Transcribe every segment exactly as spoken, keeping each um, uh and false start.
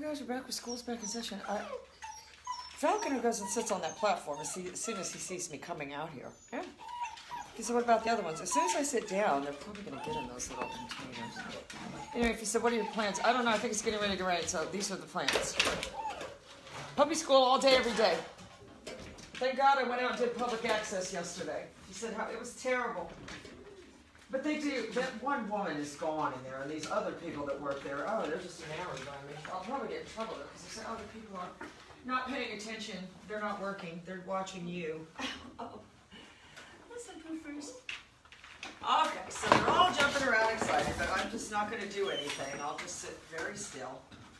guys are back with school's back in session. I, Falconer goes and sits on that platform as, he, as soon as he sees me coming out here. Yeah. He said, what about the other ones? As soon as I sit down, they're probably going to get in those little containers. Anyway, if he said, what are your plans? I don't know. I think it's getting ready to rain, so these are the plans. Puppy school all day, every day. Thank God I went out and did public access yesterday. He said how it was terrible. But they do, that one woman is gone in there, and these other people that work there, oh, they're just enamored by me. I'll probably get in trouble, though, because they say, oh, the people are not paying attention. They're not working. They're watching you. Oh, listen, poofers. Okay, so they're all jumping around excited, but I'm just not going to do anything. I'll just sit very still.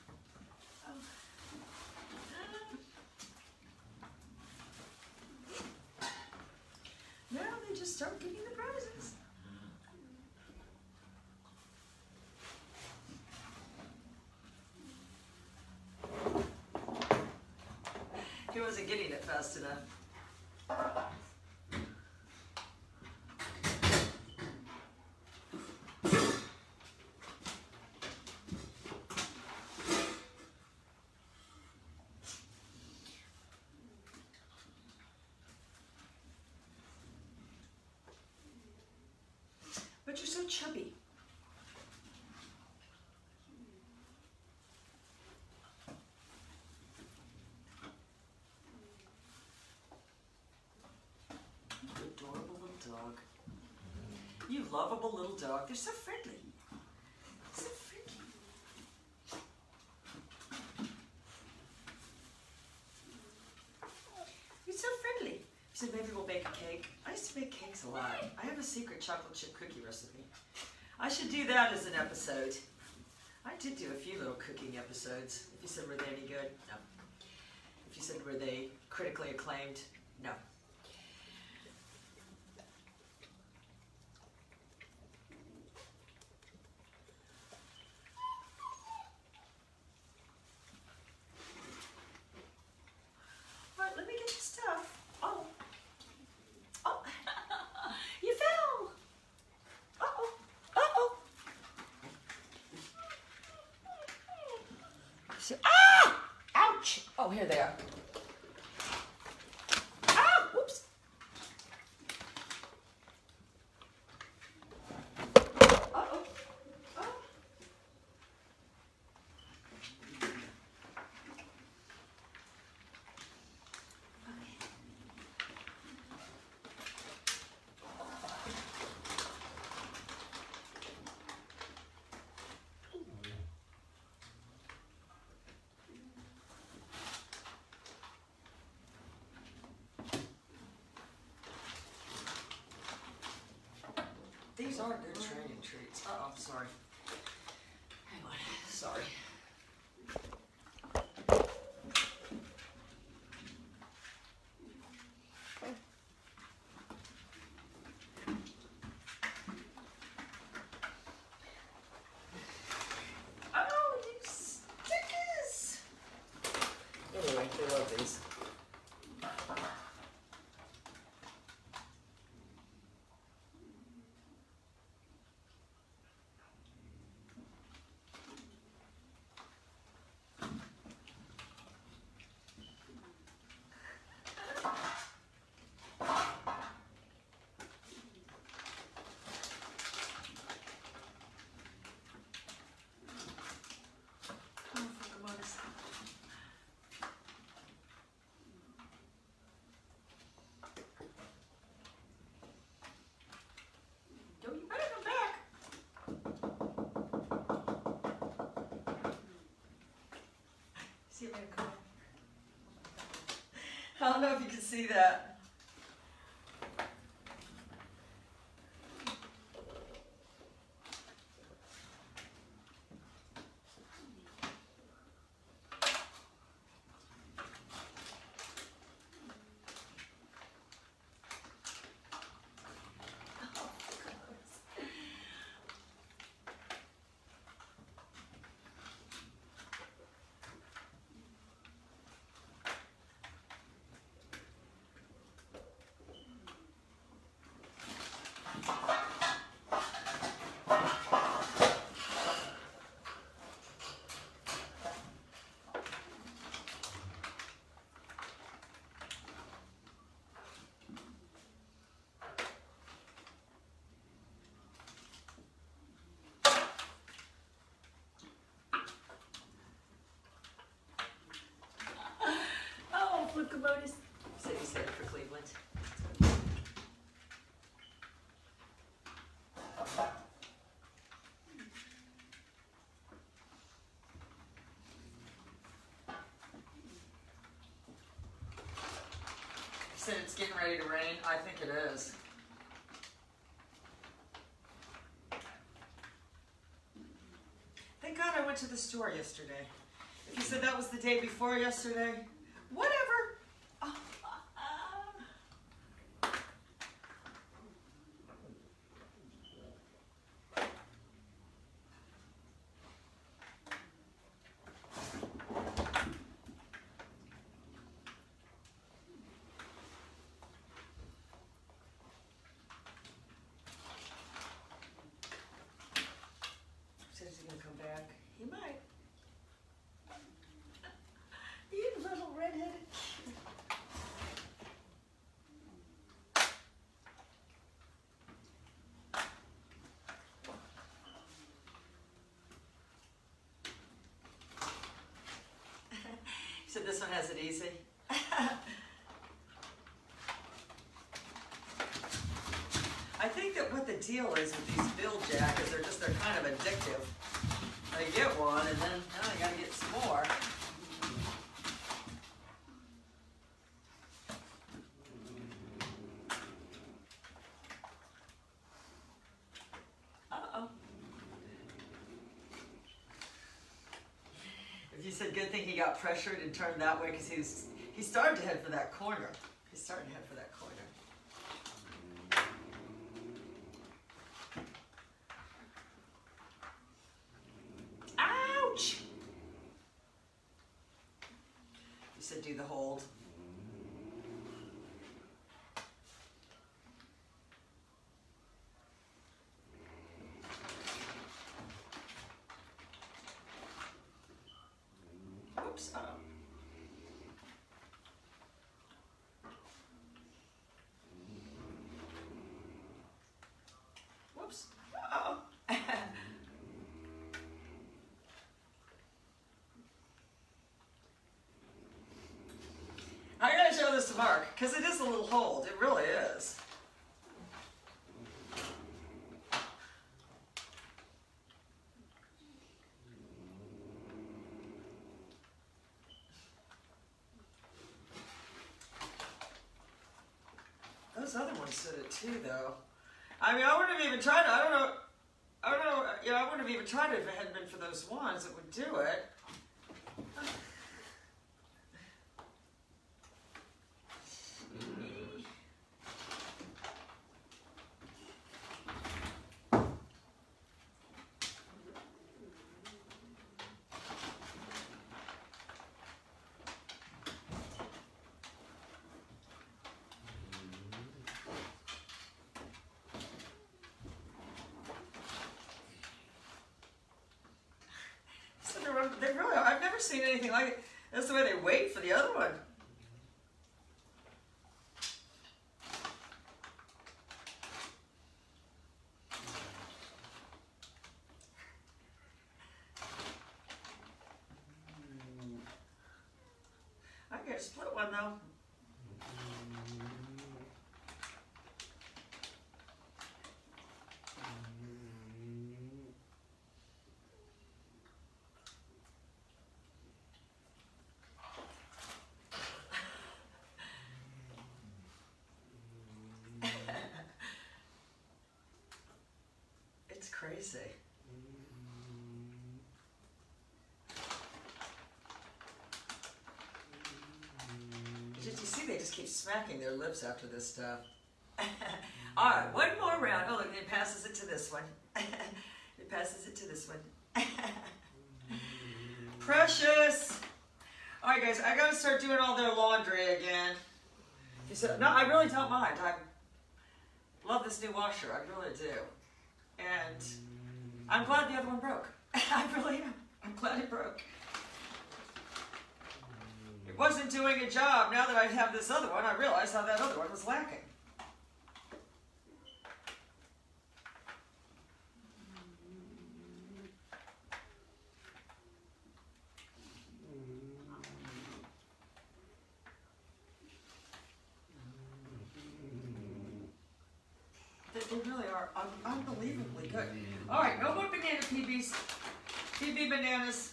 Now they just start getting the prizes. He wasn't getting it fast enough. But you're so chubby. Adorable little dog. You lovable little dog. They're so friendly. So friendly. You're so friendly. He said maybe we'll bake a cake. I used to make cakes a lot. I have a secret chocolate chip cookie recipe. I should do that as an episode. I did do a few little cooking episodes. If you said were they any good? No. If you said were they critically acclaimed? No. Ah! Ouch! Oh, here they are. Ah! Whoops. Uh-oh. Oh. These are good training treats. Uh-oh, sorry. Hang on, sorry. Oh, these stickers! Anyway, they love these. See if I can come. I don't know if you can see that. getting ready to rain? I think it is. Thank God I went to the store yesterday. If you said that was the day before yesterday, whatever. Oh. Says he's gonna come back. He might. You little redheaded. He said this one has it easy. I think that what the deal is with these bill jackets, they're just, they're kind of addictive. They get one and then now they gotta get some more. Uh-oh. If you said good thing he got pressured and turned that way because he was, he started to head for that corner. He's starting to head for that corner. Ouch! You said do the hold. Oops. Uh-oh. Whoops. Uh-oh. I gotta show this to Mark, because it is a little hold. It really is. Those other ones did it too, though. I mean, I wouldn't have even tried it. I don't know. I don't know. You know, I wouldn't have even tried it if it hadn't been for those ones that would do it. They really are. I've never seen anything like it. That's the way they wait for the other one. I get a split one though. It's crazy. Did you see they just keep smacking their lips after this stuff? All right, one more round. Oh, look, it passes it to this one. It passes it to this one. Precious. All right, guys, I got to start doing all their laundry again. You said, no, I really don't mind. I love this new washer. I really do. And I'm glad the other one broke. I really am. I'm glad it broke. It wasn't doing a job. Now that I have this other one, I realize how that other one was lacking. They really are un unbelievably good. All right, no more banana P Bs. P B bananas.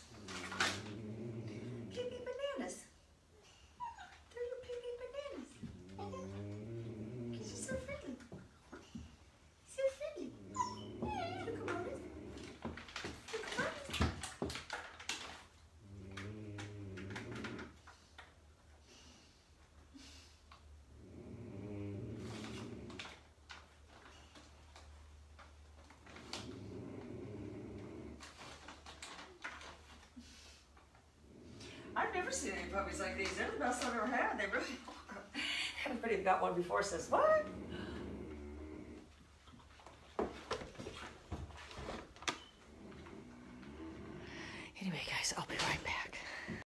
P B bananas. They're your P B bananas. I've never seen any puppies like these. They're the best I've ever had. They really are. Everybody who got one before says, what? Anyway, guys, I'll be right back.